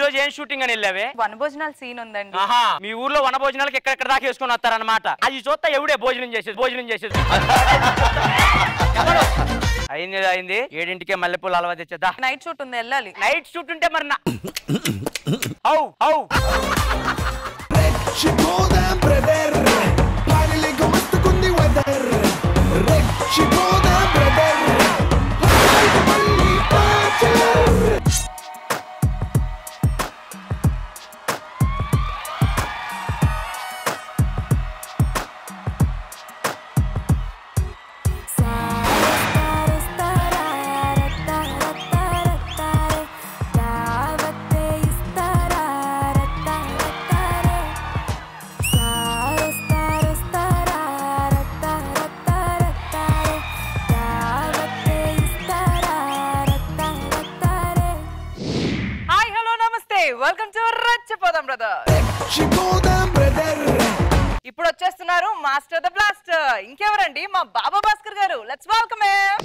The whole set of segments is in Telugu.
రోజు ఏం షూటింగ్ అని వెళ్ళావే? వనభోజనాల సీన్ ఉందండి. మీ ఊర్లో వనభోజనాలకు ఎక్కడెక్కడ దాకా వేసుకొని వస్తారనమాట. అది చూస్తా ఎవడే భోజనం చేసేది అయింది 7ంటికే మల్లెపూలు అలవా తెచ్చేదా. నైట్ షూట్ ఉంది, వెళ్ళాలి. నైట్ షూట్ ఉంటే మరి వెల్కమ్ టు రచ్చిపోదాం బ్రదర్. ఇప్పుడు వచ్చేస్తున్నారు మాస్టర్ ద బ్లాస్టర్. ఇంకెవరండి, మా బాబా భాస్కర్ గారు. Let's welcome him.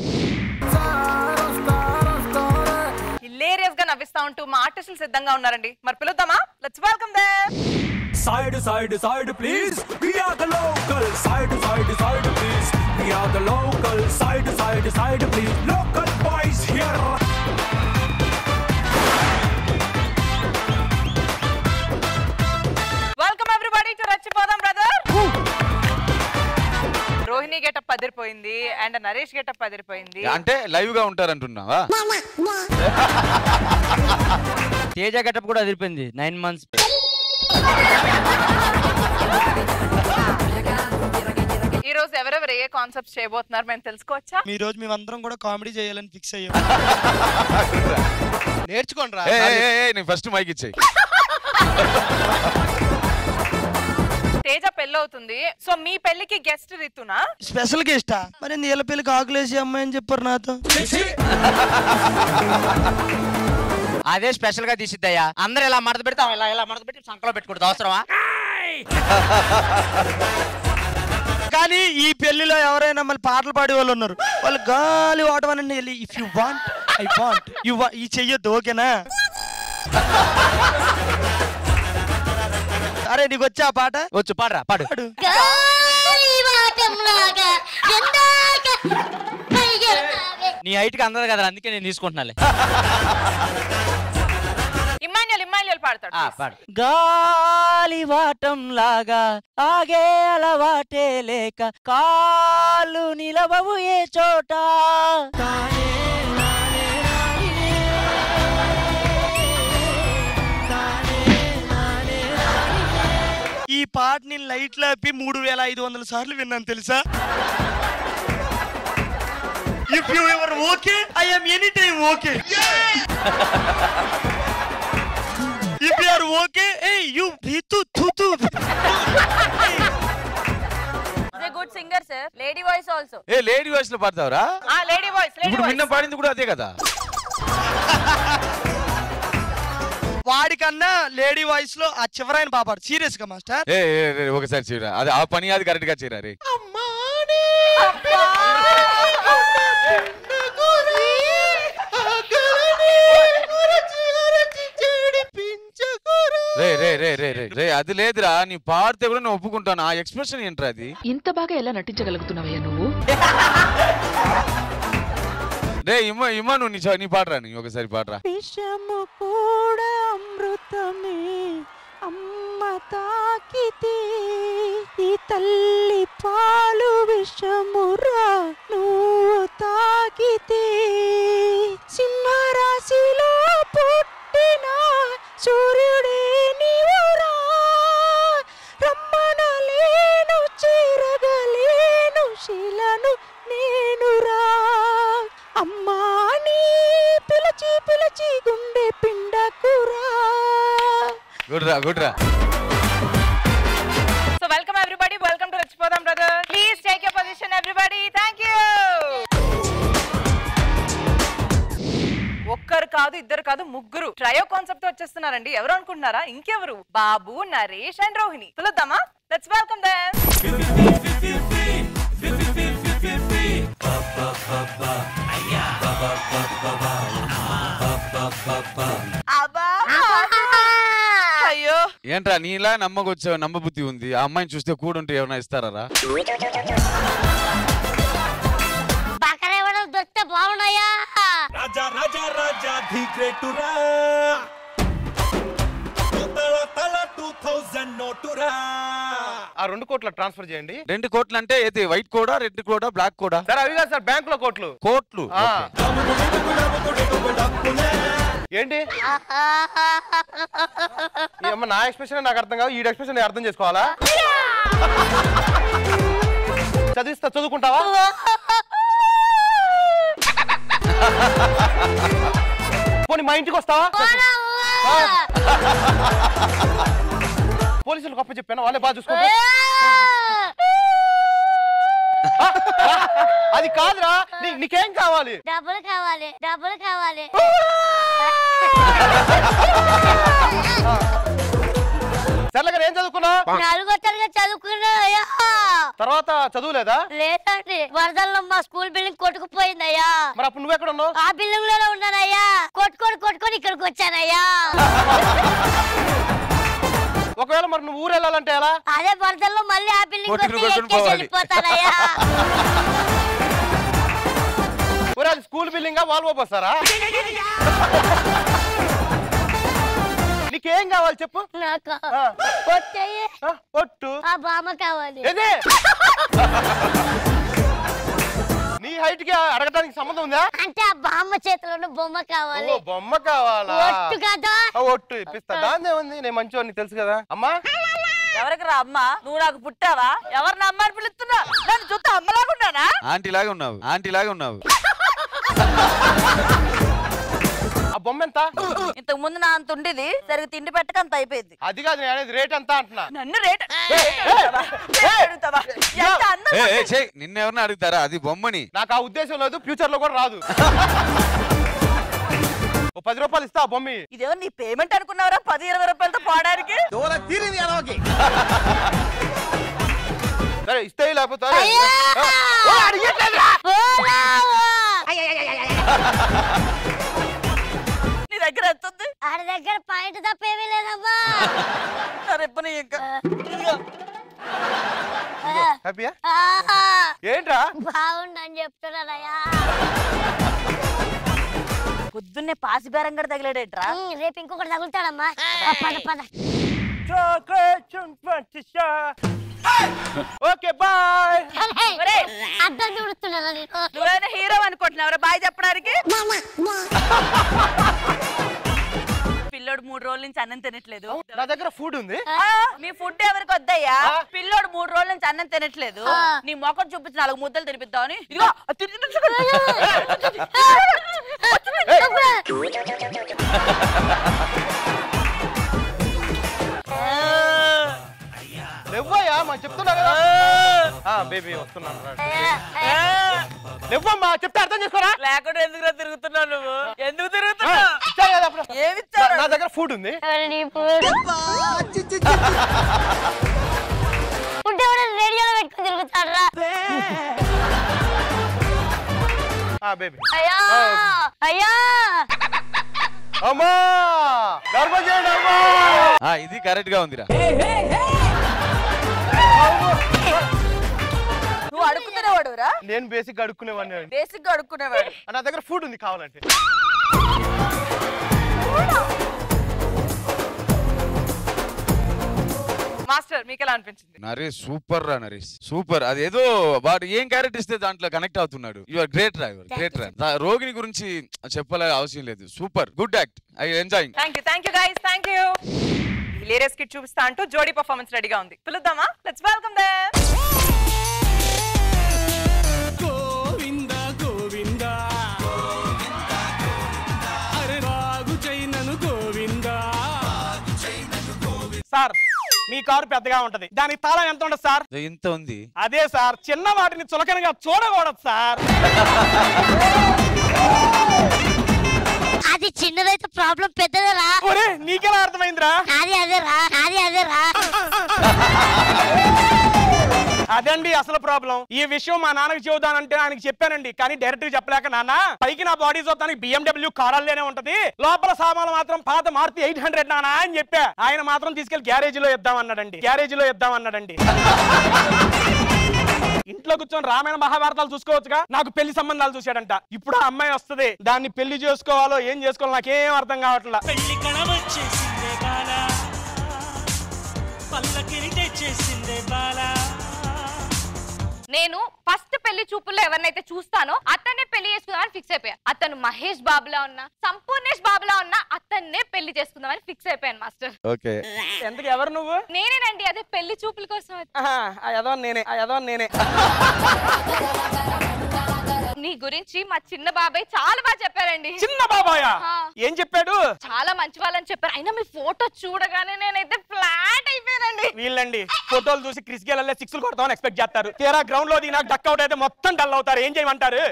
హిలేరియస్ గా నవ్విస్తా ఉంటూ మా ఆర్టిస్టులు సిద్ధంగా ఉన్నారండి. మరి పిలుద్దామా? Let's welcome them. Side please, we are the local. Side please, we are the local. Side please, local boys here. Welcome everybody to రచ్చిపోదాం బ్రదర్. రోహిణి గెటప్ అదిరిపోయింది అండ్ నరేష్ గెటప్ అదిరిపోయింది. అంటే లైవ్ గా ఉంటారంటున్నావా? తేజ గెటప్ కూడా అదిరిపోయింది. 9 months. ఈ రోజు ఎవరెవరు ఏ కాన్సెప్ట్స్ చేయబోతున్నారు మేము తెలుసుకోవచ్చా? ఈ రోజు మేమందరం కూడా కామెడీ చేయాలని ఫిక్స్ అయ్యాం. నేర్చుకోండి రా. నేను ఫస్ట్ మైక్ ఇచ్చేయి. తేజ పెళ్లి అవుతుంది, సో మీ పెళ్లికి గెస్ట్ రితునా? స్పెషల్ గెస్టా? మరి నీళ్ళ పెళ్లికి ఆకులేసి అమ్మాయి అని చెప్పారు నాతో. అదే స్పెషల్ గా తీసిద్దయ్యా. అందరు ఇలా మడత పెడతాం, ఇలా మడత పెట్టి సంకలో పెట్టుకుంటుంది. అవసరమా? కానీ ఈ పెళ్లిలో ఎవరైనా మళ్ళీ పాటలు పాడే వాళ్ళు ఉన్నారు. వాళ్ళు గాలి వాటమని if you want I want you ఈ చెయ్యొద్దు, ఓకేనా? అరే నీకు వచ్చా ఆ పాట? వచ్చు, పాడరా, పాడు. నీ హైట్ కి అందదు కదా, అందుకే నేను తీసుకుంటున్నాలే. ఇమ్మాన్యుయల్ పాడతాడు. పాడు. గాలి వాటం లాగా ఆగే అలవాటే లేక కాళ్ళు నిలవవు ఏ చోట. ఈ పాటని లైట్ లాపి 3500 సార్లు విన్నాను తెలుసా? If you ever okay, I am anytime okay. If you are okay, hey you Ritu Tutu. He's a good singer sir. Lady voice also. Lady voice లో పాడతావరా? lady voice. ఇప్పుడు నిన్న పాడింది కూడా అదే కదా? వాడికన్నా లేడీ వాయిస్ లో ఆ చివరైన పాపాడు. సీరియస్ గా మాస్టర్. ఒకసారి చేయరా, అది ఆ పని అది కరెక్ట్ గా చేయరా రే. రే అది లేదురా, నీ పాడితే కూడా నేను ఒప్పుకుంటాను. ఆ ఎక్స్ప్రెషన్ ఏంట్రా అది? ఇంత బాగా ఎలా నటించగలుగుతున్నావయ్యా నువ్వు? రే ఇమ్మా నువ్వు నీ పాడరా, నీ ఒకసారి పాడరా. విషము కూడా అమృతమే అమ్మ తాకితే ఈ తల్లి పాలు విషమురా నువ్వు తాకితే సింహరాశిలో పుట్టిన సూర్యుడే నీవురా రమ్మనలేను చేరగలేను శిలను నేనురా అమ్మా నీ పిలచి పిలచి గుండె పిండకురా. గుడ్రా. So welcome everybody, welcome to Rachipodam brother. Please take your position everybody. Thank you. ఒక్కరు కాదు, ఇద్దరు కాదు, ముగ్గురు ట్రయో కాన్సెప్ట్ వచ్చేస్తున్నారండి. ఎవరు అనుకుంటున్నారా? ఇంకెవరు? బాబు, నరేష్ అండ్ రోహిణి. పిలుద్దామా? Let's welcome them. అబ్బా ఏంట్రా నీలా నమ్మకొచ్చా నమ్మబుద్ధి ఉంది. ఆ అమ్మాయిని చూస్తే కూడుంటే ఏమైనా ఇస్తారా? బకరేవడం దొరికితే బాగున్నాయా? రాజా రాజా రాజా ది గ్రేటురా 2000 నోటురా. ఆ 2 కోట్ల ట్రాన్స్ఫర్ చేయండి. 2 కోట్లు అంటే ఏది వైట్ కోడా రెడ్ కోడా బ్లాక్ కోడా? సార్ అవి కాదు సార్, బ్యాంకులో కోట్లు. కోట్లు ఏంటి ఏమన్నా నా ఎక్స్ప్రెషన్ నాకు అర్థం కాదు, ఈ ఎక్స్ప్రెషన్ నేను అర్థం చేసుకోవాలా? చదువుకుంటావా? పోనీ మా ఇంటికి వస్తావా? పోలీసులకు అప్ప చెప్పాను, వాళ్ళే బాగా చూసుకుంటా. అది కాదురా, నీకేం కావాలి? డబ్బులు కావాలి, డబ్బులు కావాలి. సర్లే ఏం చదువుకున్నా? 4వ తరగతి చదువుకున్నా. తర్వాత చదువులేదా? లేదండి, వరదల్లో మా స్కూల్ బిల్డింగ్ కొట్టుకుపోయిందయ్యా. మరి అప్పుడు నువ్వు ఎక్కడ ఉన్నావు? ఆ బిల్డింగ్ లోనే ఉన్నానయ్యా. కొట్టుకొని ఇక్కడికి వచ్చానయ్యా. ఒకవేళ మరి నువ్వు ఊరు వెళ్ళాలంటే ఎలా? అదే వరదల్లో మళ్ళీ ఆ బిల్డింగ్ వెళ్ళిపోతానయ్యా. అది స్కూల్ బిల్డింగ్ వాల్వో బస్సారా? నీకేం కావాలి చెప్పు? నాకు పొట్టు ఆ బామ్మ కావాలి. నీ హైట్ కి అడగడానికి సంబంధం ఉందా? అంటే ఆ బామ్మ చేతిలో బొమ్మ కావాలి. బొమ్మ కావాలా? ఒట్టు కదా. ఒట్టు ఇప్పిస్తా, దాన్నే ఉంది. నేను మంచివాడిని తెలుసు కదా. అమ్మా ఎవరికి రా అమ్మ? నువ్వు నాకు పుట్టావా? ఎవరిని అమ్మ అని పిలుస్తున్నా? నన్ను చూస్తే అమ్మలాగున్నానా? ఆంటీ లాగా ఉన్నావు, ఆంటీ లాగా ఉన్నావు. ఆ బొమ్మ ఎంత? ఇంతకు ముందు నా అంత ఉండేది, సరిగ్గా తిండి పెట్టక అంత అయిపోయింది. అది కాదు నేను అనేది, రేట్ ఎంత అంటున్నా. నన్ను రేట్ నిన్నెవరిని అడుగుతారా? అది బొమ్మని. నాకు ఆ ఉద్దేశం లేదు, ఫ్యూచర్ లో కూడా రాదు. 10 రూపాయలు ఇస్తా ఆ బొమ్మ. ఇదేమో నీ పేమెంట్ అనుకున్నావరా? 10-20 రూపాయలతో పోవడానికి. సరే ఇస్తే లేకపోతే నీ దగ్గర ఎంత ఉంది? ఆడి దగ్గర పాయింట్ తప్పేమీ లేదమ్మా. సరే ఇంకా హ్యాపీయా? ఏంట్రా బాగుందని చెప్తున్నానయ్యా. పొద్దున్నే పాసిబేరం కూడా తగిలాడేట్రా? రేపు ఇంకొకటి తగులుతాడమ్మా. పద పద. Okay bye. అర్థం చూడుతున్నాను నేను. నువ్వైనా హీరో అనుకుంటున్నావురా బాయ్ చెప్పడానికి? పిల్లోడు 3 రోజుల నుంచి అన్నం తినట్లేదు. నా దగ్గర ఫుడ్ ఉంది. మీ ఫుడ్ ఎవరికి వద్దయ్యా? పిల్లోడు 3 రోజుల నుంచి అన్నం తినట్లేదు. నీ మొఖం చూపించి 4 ముద్దలు తినిపిద్దామని. ఇదిగో లేవయ్యా మా చెప్తున్నా కదా. బేబీ వస్తున్నాను. లేవమ్మా చెప్తే అర్థం చేసుకోరా. లేకుండా ఎందుకు తిరుగుతున్నావు నువ్వు? ఎందుకు తిరుగుతున్నావు? ఏమిచ్చారు? నా దగ్గర ఫుడ్ ఉంది. రేడియోలో పెట్టుకుని తిరుగుతారా? బేబీ అయ్యా అయ్యా అమ్మా గర్భం చేయండి అమ్మా. ఇది కరెక్ట్ గా ఉందిరా. నువ్వు అడుక్కునేవాడురా? నేను బేసిక్ గా అడుక్కునేవాడిని. బేసిక్ గా అడుక్కునేవాడు. నా దగ్గర ఫుడ్ ఉంది కావాలంటే. మాస్టర్ మీకు ఎలా అనిపించింది? నరేష్ సూపర్ రా నరేష్, సూపర్. అదేదో వాడు ఏం క్యారెక్టర్ ఇస్తే దాంట్లో కనెక్ట్ అవుతున్నాడు. యు ఆర్ గ్రేట్ రా, గ్రేట్ రా. రోగిని గురించి చెప్పాల అవసరం లేదు. Super, good act. I enjoying. Thank you guys, thank you. Hilarious kit చూపిస్తా అంటూ జోడీ పర్ఫార్మెన్స్ రెడీగా ఉంది. పిలుద్దామా? Let's welcome them. Govinda Govinda అరే రాగు చైనను గోవింద. సార్ మీ కారు పెద్దగా ఉంటది, దానికి తాళం ఎంత ఉండదు సార్? ఇంత ఉంది. అదే సార్, చిన్న వాటిని చులకనగా చూడకూడదు సార్. అది చిన్నదైతే ప్రాబ్లం పెద్దదేరా. ఒరే నీకెలా అర్థమైందిరా? అది అదేరా. అదండి అసలు ప్రాబ్లం. ఈ విషయం మా నాన్నకి చెబుతానంటే ఆయనకి చెప్పానండి, కానీ డైరెక్ట్ గా చెప్పలేక, నాన్న పైకి నా బాడీ చూస్తానికి BMW కారాల్లోనే ఉంటది, లోపల సామాన్లు మాత్రం పాత మారుతి 800 నానా అని చెప్పా. ఆయన మాత్రం తీసుకెళ్లి గ్యారేజ్ లో ఇద్దామన్నాడండి. ఇంట్లో కూర్చొని రామాయణ మహాభారతాలు చూసుకోవచ్చుగా, నాకు పెళ్లి సంబంధాలు చూశాడంట. ఇప్పుడు ఆ అమ్మాయి వస్తుంది, దాన్ని పెళ్లి చేసుకోవాలో ఏం చేసుకోవాలో నాకేం అర్థం కావట్లా. నేను ఫస్ట్ పెళ్లి చూపుల్లో ఎవరినైతే చూస్తానో అతన్నే పెళ్లి చేసుకుందామని ఫిక్స్ అయిపోయా. అతను మహేష్ బాబులా ఉన్నా, సంపూర్ణేష్ బాబులా ఉన్నా అతన్నే పెళ్లి చేసుకుందామని ఫిక్స్ అయిపోయాను మాస్టర్. ఓకే, ఎందుకు ఎవరు నువ్వు? నేనేనండి, అదే పెళ్లి చూపుల కోసం. నేనే నీ గురించి మా చిన్న బాబాయ్ చాలా బాగా చెప్పారండి. చిన్న బాబాయ్ ఏం చెప్పాడు? చాలా మంచి వాళ్ళని చెప్పారు. అయినా మీ ఫోటో చూడగానే నేనైతే ఫ్లాట్ అయిపోయానండి. వీళ్ళండి ఫోటోలు చూసి క్రిస్ గేల్ సిక్స్లు కొడతామని ఎక్స్పెక్ట్ చేస్తారు, తీరా గ్రౌండ్ లో నాకు డక్ అవుట్ అయితే మొత్తం డల్ అవుతారు. ఏం చేయమంటారు?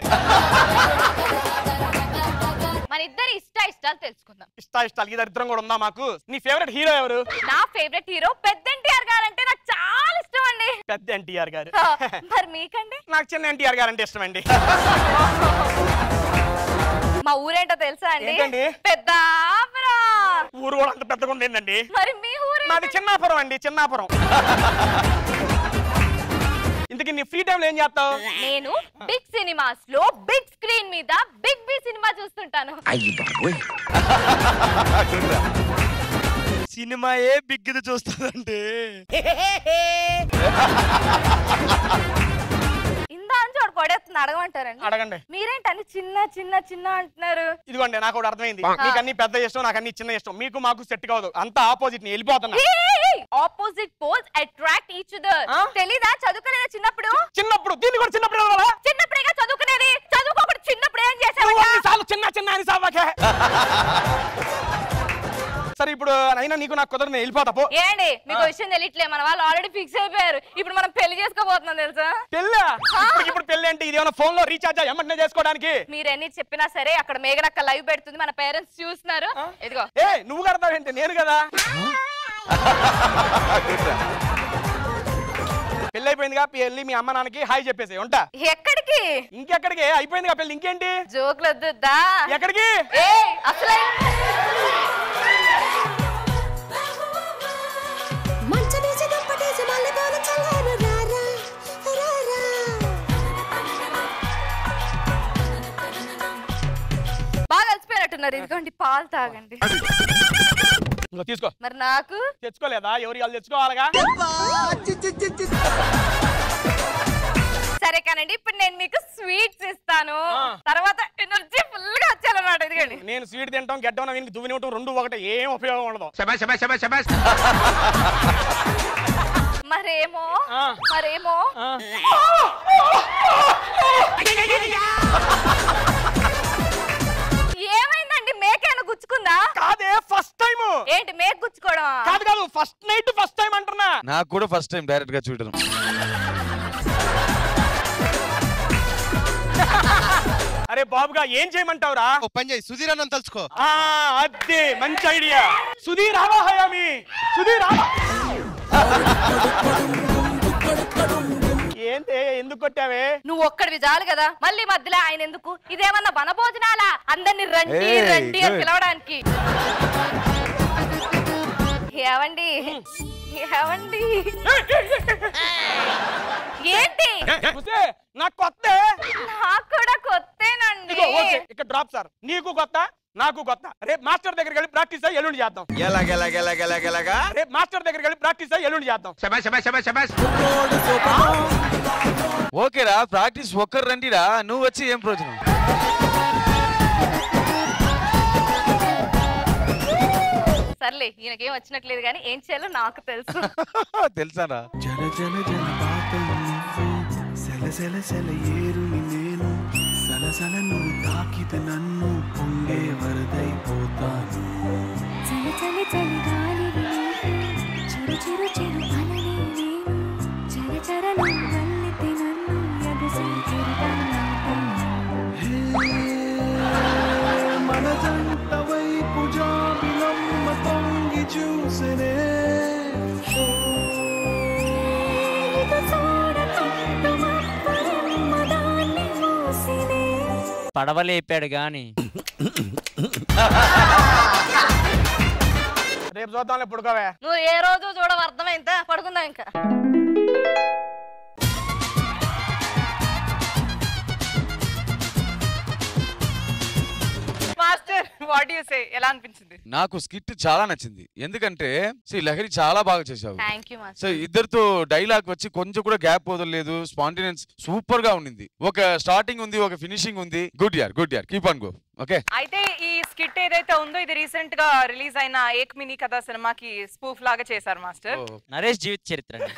మన ఇద్దరి ఇష్టాలు తెలుసుకుందాం. ఇష్టాలు ఇది ఇద్దరం కూడా ఉందా మాకు? నీ ఫేవరెట్ హీరో ఎవరు? నా ఫేవరెట్ హీరో పెద్ద ఎన్టీఆర్ గారు అంటే నాకు చాలా ఇష్టం అండి. పెద్ద ఎన్టీఆర్ గారు. మరి మీకండి? నాకు చిన్న ఎన్టీఆర్ గారు అంటే ఇష్టం అండి. మా ఊరేంటో తెలుసా అండి? పెద్దాపురం. ఊరు కూడా అంత పెద్దగా ఉండేదండి. మరి మీ ఊరు? మాది చిన్నాపురం అండి, చిన్నాపురం. ఇంతకీ నీ ఫ్రీ టైం లో ఏం చేస్తావు? నేను బిగ్ సినిమాస్ లో బిగ్ స్క్రీన్ మీద బిగ్ బి సినిమా చూస్తుంటాను. సినిమాయే బిగ్గిది చూస్తానంటే ఇందా అని చోటు పడేస్తుంది, అడగమంటారండి? అడగండి. మీరేంటని చిన్న అంటున్నారు? ఇదిగోండి, నాకు కూడా అర్థమైంది. మీకు అన్ని పెద్ద ఇష్టం, నాకు అన్ని చిన్న ఇష్టం. మీకు మాకు సెట్ కాదు, అంతా ఆపోజిట్. ని వెళ్ళిపోతున్నా. Opposite poles attract each other. తెలీదా? చదువుకోలేదా చిన్నప్పుడు? దీన్ని కూడా చిన్నప్పుడు చిన్నప్పుడేగా చదువుకునేది. చదువుకోకుండా చిన్నప్పుడు ఏం చేశారు? చిన్న అని సావాకే. సరే ఇప్పుడు అయినా నీకు నాకు కుదరదు, నేను వెళ్ళిపోతా పో. ఏండి మీకు విషయం తెలియట్లే, మన వాళ్ళు ఆల్రెడీ ఫిక్స్ అయిపోయారు. ఇప్పుడు మనం పెళ్లి చేసుకోబోతున్నాం తెలుసా? పెళ్ళా? ఇప్పుడు పెళ్లి అంటే ఇదేమన్నా ఫోన్ లో రీఛార్జ్ ఎమ్మటనే చేసుకోవడానికి? మీరు ఎన్ని చెప్పినా సరే అక్కడ మేఘనక్క లైవ్ పెడుతుంది, మన పేరెంట్స్ చూస్తున్నారు. ఇదిగో. నువ్వు కడతావేంటి? నేను కదా. పెళ్లి అయిపోయిందిగా, పెళ్లి మీ అమ్మ నాన్నకి హాయ్ చెప్పేసి ఉంటా. ఎక్కడికి? ఇంకెక్కడికి? అయిపోయిందిగా పెళ్లి, ఇంకేంటి? జోకులు వద్దుద్దా? ఎక్కడికి? అసలు బాగా అలసిపోయినట్టున్నారు. ఇదిగోండి పాలు తాగండి. తీసుకో. మరి నాకు తెచ్చుకోలేదా? ఎవరి వాళ్ళు తెచ్చుకోవాలిగా. సరే కానండి, ఇప్పుడు నేను మీకు స్వీట్స్ ఇస్తాను, తర్వాత ఎనర్జీ ఫుల్ గా వచ్చానమాట. ఇదిగోండి. నేను స్వీట్ తింటాం, గడ్డం వీనికి దువ్వినివ్వటం రెండు ఒకటి, ఏం ఉపయోగం ఉండదు. మరేమో ఏమైందండి? మేకేనా గుచ్చుకుందా? కాదే, ఫస్ట్ టైం. ఏంటి మేక్ గుచ్చుకోవడం? కాదు, ఫస్ట్ నైట్ ఫస్ట్ టైం అంటున్నా. నాకు కూడా ఫస్ట్ టైం డైరెక్ట్ గా చూడడం. అరే బాబుగా ఏం చేయమంటావురా? పని చేయి, సుధీర్ అన్నం తలుచుకో. అదే మంచి ఐడియా. సుధీర్ రావా హయామి, సుధీర్ రావా. ఏంటి ఎందుకు కొట్టావే? నువ్వు ఒక్కడివి చాలు కదా, మళ్ళీ మధ్యలో ఆయన ఎందుకు? ఇదేమన్నా వనభోజనాలా అందరిని రండి రండి అని పిలవడానికి? ఏవండి ఏంటి? నాకు కొత్త. నాకు కూడా కొత్తేనండి. ఇక్కడ డ్రాప్ సార్. నీకు కొత్త, నాకు కొత్త. రేపు మాస్టర్ దగ్గరికి వెళ్ళి ప్రాక్టీస్ అయ్యి ఎల్లుండి చేద్దాం. రేపు మాస్టర్ దగ్గరికి వెళ్ళి ప్రాక్టీస్ అయ్యి ఎల్లుండి చేద్దాం. ఓకేరా, ప్రాక్టీస్ ఒక్కరు రండిరా, నువ్వు వచ్చి ఏం ప్రయోజనం? సర్లే, ఈయనకేం వచ్చినట్లేదు కానీ ఏం చేయాలో నాకు తెలుసు. తెలుసారా? సలసల నువ్వు తాకితే నన్ను పొంగే వరదైపోతాను. చలి చలి చలి గాలివి చిరు చిరు చిరు అలలే నేను చర చర నువ్వల్లితే నన్ను ఎగసి మన జంట వైపు జాబిలమ్మ తొంగి చూసనే ఇది చూడక పడవలేపాడు గాని రేపు చూద్దాం పుడుకోవే. నువ్వు ఏ రోజు చూడవు, అర్థమైందా? పడుకుందాం ఇంకా. మాస్టర్ వాట్ యు సే, ఎలా అనిపించింది? నాకు స్కిట్ చాలా నచ్చింది. ఎందుకంటే లహరి చాలా బాగా చేశావు. Thank you master. సో ఇద్దరితో డైలాగ్ వచ్చి కొంచెం కూడా గ్యాప్ వదలలేదు. స్పాంటేనియస్ సూపర్ గా ఉండింది. ఒక స్టార్టింగ్ ఉంది, ఒక ఫినిషింగ్ ఉంది. గుడ్ యార్ కీప్ ఆన్ గో. ఓకే, అయితే ఈ స్కిట్ ఏదైతే ఉందో ఇది రీసెంట్ గా రిలీజ్ అయిన ఏక్ మినీ కథ సినిమాకి స్పూఫ్ లాగా చేశారు మాస్టర్. నరేష్ జీవిత చరిత్ర అండి.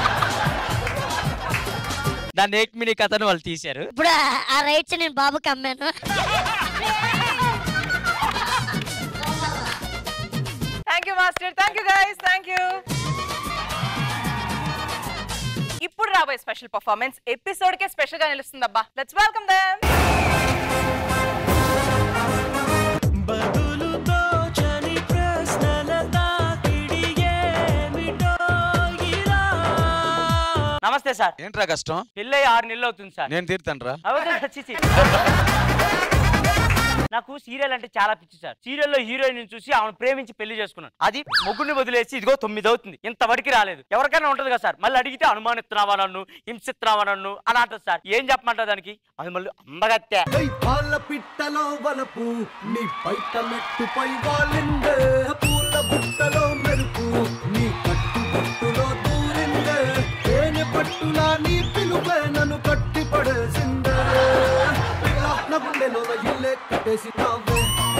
దాన్ని ఏక్ మినీ కథను వాళ్ళు తీశారు. ఇప్పుడు ఆ రైట్స్ నేను బాబుకి అమ్మాను. Thank you master, thank you guys, thank you. ఇప్పుడు రాబోయే స్పెషల్ పర్ఫార్మెన్స్ ఎపిసోడ్ కే స్పెషల్ గా నిలుస్తుంది అబ్బా. Let's welcome them. నమస్తే సార్. ఏంట్రా కష్టం? పెళ్ళై 6 నెలలు అవుతుంది సార్. నేను తీర్తాను. నాకు సీరియల్ అంటే చాలా పిచ్చి సార్. సీరియల్లో హీరోయిన్ చూసి ఆమెను ప్రేమించి పెళ్లి చేసుకున్నాను. అది మొగ్గుని వదిలేసి ఇదిగో 9 అవుతుంది, ఇంతవరకు రాలేదు. ఎవరికైనా ఉంటది కదా సార్, మళ్ళీ అడిగితే అనుమానిస్తున్నావా నన్ను, హింసిస్తున్నావా నన్ను అని అంటది సార్. ఏం చెప్పమంటారు దానికి? అది మళ్ళీ అమ్మగత్తే. పాల పిట్టలో వలపు నీ బయట మెట్టుపై వాలిందే, పూల బుట్టలో మెరుపు నీ కట్టు బుట్టులో దూరిందే, తేనె పట్టులా నీ పిలుపే నన్ను కట్టి పడేసిందే, నా గుండెలో ఇల్లే కట్టేసినావే,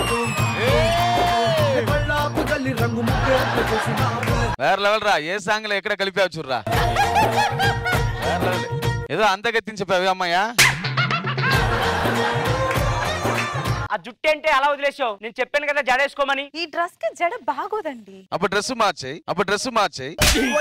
పళ్ళాపు గల్లి రంగు ముగ్గే పెట్టేసినావే. వేరే లెవెల్ రా. ఏ సాంగ్ లో ఎక్కడ కలిపావు చూడరా. ఏదో అంత గెత్తిని చెప్పావు అమ్మాయ్యా. ఆ జుట్టు అంటే అలా వదిలేసావు? నేను చెప్పాను కదా జడేసుకోమని. ఈ డ్రెస్ కి జడ బాగోదండి. అప్పుడు డ్రెస్ మార్చేయి.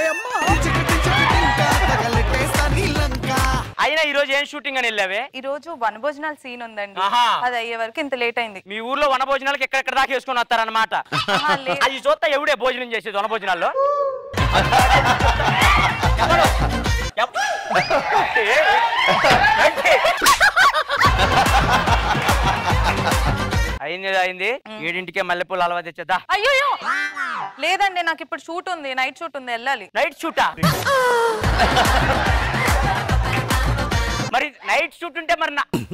అయినా ఈ రోజు ఏం షూటింగ్ అని వెళ్ళావే? ఈ రోజు వనభోజనాల సీన్ ఉందండి. అది అయ్యే వరకు ఇంత లేట్ అయింది. మీ ఊర్లో వనభోజనాలకు ఎక్కడెక్కడ దాకా వేసుకొని వస్తారనమాట. అది చూస్తా ఎవడే భోజనం చేసేది వనభోజనాల్లో? అయింది 7ంటికే మల్లెపూలు అలవా తెచ్చేదా? అయ్యో లేదండి, నాకు ఇప్పుడు షూట్ ఉంది, నైట్ షూట్ ఉంది, వెళ్ళాలి. నైట్ షూటా? మరి నైట్ షూట్ ఉంటే మరి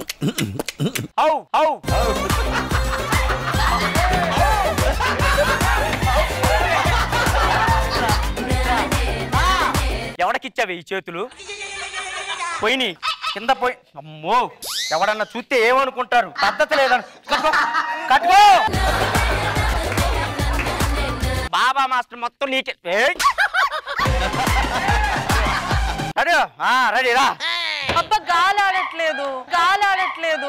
ఎవడకిచ్చావి ఈ చేతులు? పోయిని కింద పోయి. అమ్మో, ఎవడన్నా చూస్తే ఏమనుకుంటారు? పద్ధతి లేదని కట్టుకో. బాబా మాస్టర్ మొత్తం నీకే. రెడీ రా. అబ్బా గాలి ఆడట్లేదు.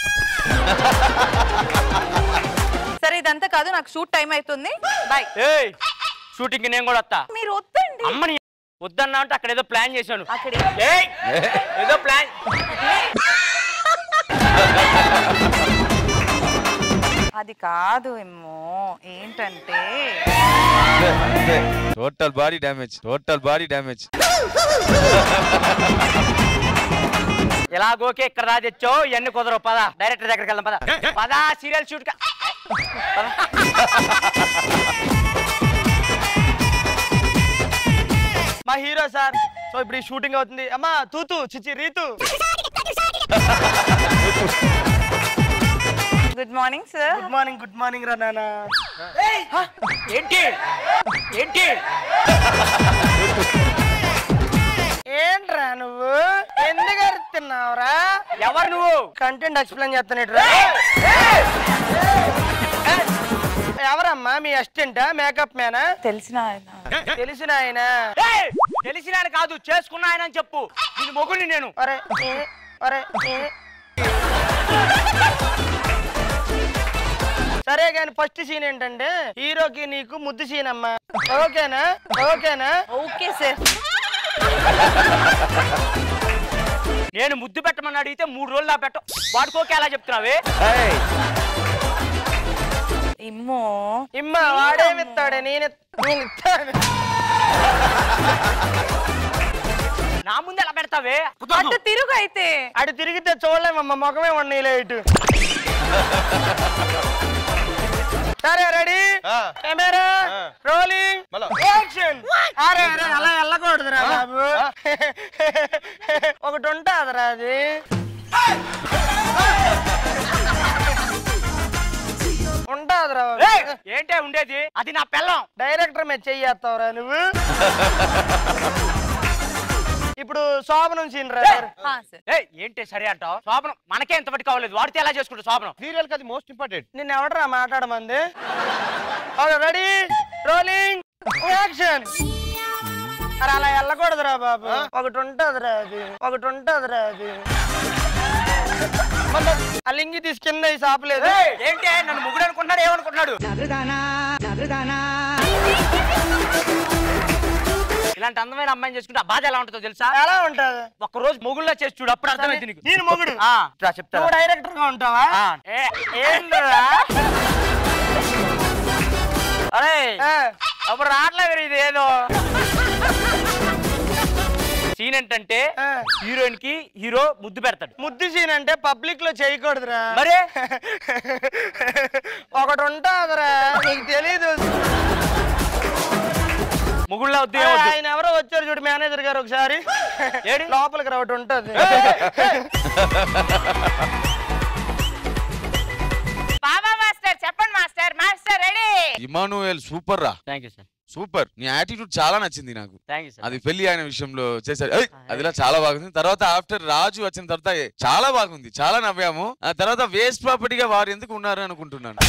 సరే ఇదంతా కాదు, నాకు షూట్ టైం అవుతుంది. బాయ్. షూటింగ్ నేను కూడా వస్తా. మీరు వద్దండి. అమ్మని వద్దన్నా అంటే అక్కడ ఏదో ప్లాన్ చేశాను. అక్కడ ఏదో ప్లాన్. అది కాదు ఏమో, ఏంటంటే టోటల్ బాడీ డ్యామేజ్. ఎలాగోకే ఇక్కడ రా తెచ్చావు, ఇవన్నీ కుదరవు. పద డైరెక్టర్ దగ్గరికి వెళ్దాం. పద సీరియల్ షూట్. మా హీరో సార్. సో ఇప్పుడు ఈ షూటింగ్ అవుతుంది. అమ్మా తూతు చిచి Ritu. Good morning sir. Good morning రా నాన్న. ఏంటి ఏంట్రా నువ్వు ఎందుకు అరుస్తున్నావురా? ఎవరు నువ్వు? కంటెంట్ ఎక్స్ప్లెయిన్ చేస్తానేట్రా. ఎవరమ్మా మీ అసిస్టెంటా, మేకప్ మ్యానా? తెలిసిన ఆయన కాదు, చేసుకున్న ఆయన అని చెప్పు. దీని మొగుడిని నేను. సరే గాని ఫస్ట్ సీన్ ఏంటంటే హీరోకి నీకు ముద్దు సీన్ అమ్మా. ఓకేనా? Okay sir. నేను ముద్దు పెట్టమని అడిగితే 3 రోజులు నా పెట్ట వాడుకోకే ఎలా చెప్తున్నావే? ఇమ్మ వాడేమిస్తాడే, నేను ఇస్తాను. నా ముందు ఎలా పెడతావే? అటు తిరుగు అయితే. అటు తిరిగితే చూడలేమమ్మా, ముఖమే ఉండీలే ఇటు. సరే రెడీ, కెమెరా రోలింగ్, యాక్షన్. అరే అరే అలా వెళ్ళకూడదురా బాబు, ఒకటి ఉంటాదిరా అది. ఉంటాదిరా. ఏంటే ఉండేది? అది నా పెళ్ళం. డైరెక్టర్ మీద చెయ్యేస్తావురా నువ్వు. ఇప్పుడు శోభనం సీన్ రా. ఏంటి సరే అంటావు? శోభనం మనకే ఎంతవరకు కావలేదు, వాడితే ఎలా చేసుకుంటావు శోభనం? సీరియల్ అది మోస్ట్ ఇంపార్టెంట్. నిన్ను ఎవడరా మాట్లాడమంది? Ready rolling action. అరే అలా వెళ్ళకూడదురా బాబు, ఒకటి ఉంటదిరా అది, ఒకటి ఉంటదిరా అది. ఆ లింగి తీసుకెళ్ళి ఈ సాపలేదు. ఏంటి నన్ను ముగ్గురు అనుకుంటున్నాడు, ఏమనుకుంటున్నాడు? ఇలాంటి అందమైన అమ్మాయిని చేసుకుంటే ఆ బాధ ఎలా ఉంటుందో తెలుసా? ఎలా ఉంటది? ఒక్క రోజు మొగుళ్ళ చేసి చూడు, అప్పుడు అర్థమైంది నీకు. నేను మొగుడు చెప్తా. నువ్వు డైరెక్టర్ గా ఉంటావా? ఏంటరా అరే అప్పుడు రావట్లేదు ఇది ఏదో సీన్. ఏంటంటే హీరోయిన్ కి హీరో ముద్దు పెడతాడు. ముద్దు సీన్ అంటే పబ్లిక్ లో చేయకూడదురా. మరే ఒకటి ఉంటాదిరా, నీకు తెలీదు. ముగుళ్ళ వద్దు. ఆయన ఎవరో వచ్చారు చూడు, మేనేజర్ గారు, ఒకసారి లోపలికి రా, ఒకటి ఉంటది. బాబా మాస్టర్ చెప్పండి master. Master ready. Emmanuel super రా. Thank you sir. సూపర్, నీ యాటిట్యూడ్ చాలా నచ్చింది నాకు. థ్యాంక్ యూ సార్. అది పెళ్లి అయిన విషయంలో చేశాడు, అదిలా చాలా బాగుంది. తర్వాత ఆఫ్టర్ రాజు వచ్చిన తర్వాత చాలా బాగుంది, చాలా నవ్వాము. ఆ తర్వాత వేస్ట్ ప్రాపర్టీగా వారు ఎందుకు ఉన్నారు అనుకుంటున్నాను.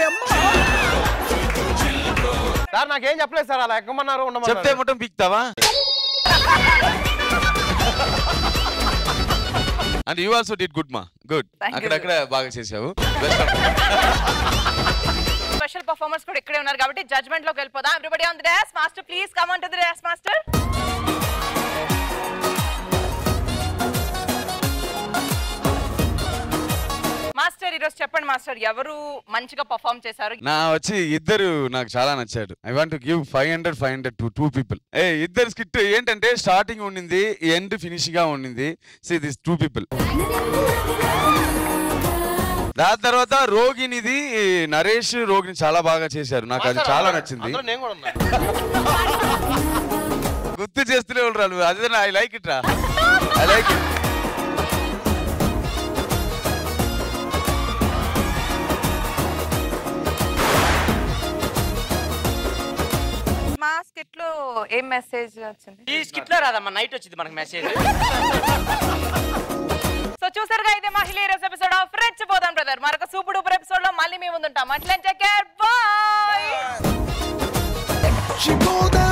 సార్ నాకేం చెప్పలేదు సార్, అలా ఎక్కమన్నారు చెప్తే మొత్తం పీక్తావా? And you also did good మా, గుడ్. అక్కడక్కడ బాగా చేసావు. స్పెషల్ పర్ఫార్మర్స్ కూడా ఇక్కడే ఉన్నారు కాబట్టి జడ్జ్మెంట్ లోకి వెళ్ళిపోదాం. Everybody on the dance. Master please come on to the dance master. Master ఈరోజు చెప్పండి మాస్టర్, ఎవరు మంచిగా పర్ఫార్మ్ చేశారు? నా వచ్చి ఇద్దరు నాకు చాలా నచ్చాడు. I want to give 500 to 2 people. ఇద్దరు స్కిట్ ఏంటంటే స్టార్టింగ్ ఉండింది, ఎండ్ ఫినిష్ గా ఉండింది. See this 2 people. దాని తర్వాత రోగినిది నరేష్ రోగిని చాలా బాగా చేశారు, నాకు అది చాలా నచ్చింది. గుర్తు చేస్తూనే ఉంటారు, అదే ఐ లైక్ ఇట్ రా, ఐ లైక్ ఇట్. మా స్కిట్ లో ఏం మెసేజ్ వచ్చింది? ఈ స్కిట్ లో రాదమ్మా, నైట్ వచ్చింది మనకు మెసేజ్. సో చూసారుగా, ఇదే మా hilarious episode of Rechipodam brother. మరొక సూపర్ డూపర్ ఎపిసోడ్ లో మళ్ళీ మేము ముందుంటాం. అట్లా టేక్ కేర్, బై.